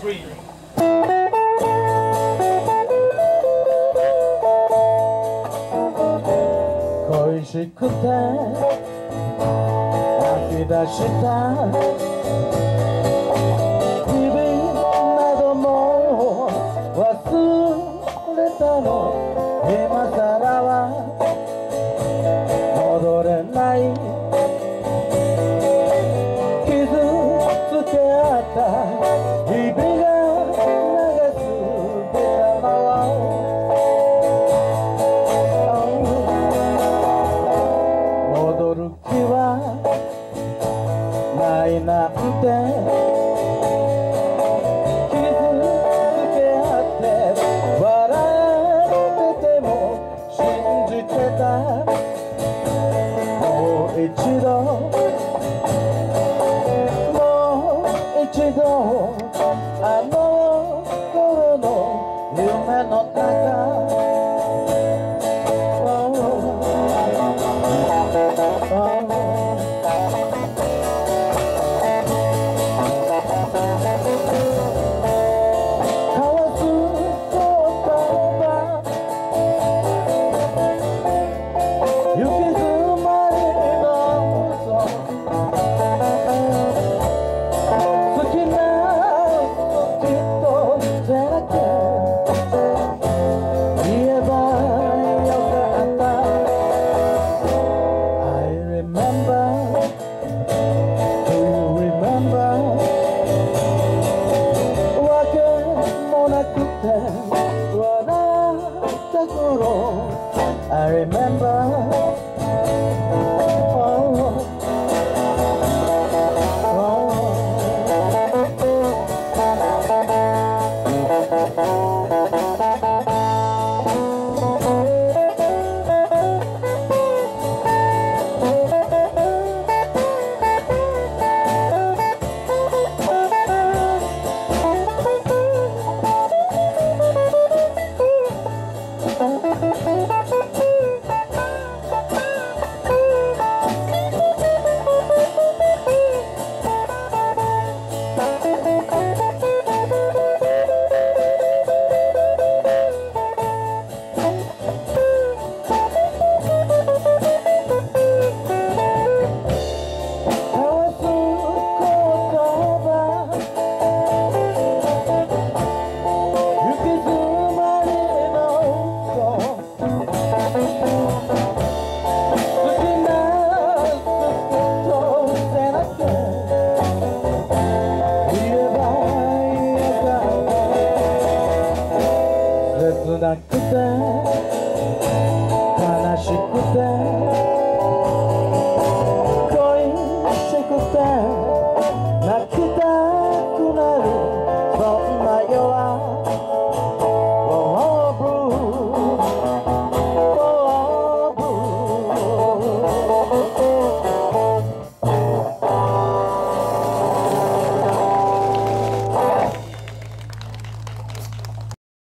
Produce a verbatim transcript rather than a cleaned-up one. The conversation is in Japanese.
恋しくて泣き出した日々なども忘れたの。今さらは戻れない。傷つけ合った日々が流す出たのは戻る気はないなんて傷つけ合って笑ってても信じてた。もう一度もう一度あの頃の夢の中I remember切なくて悲しくて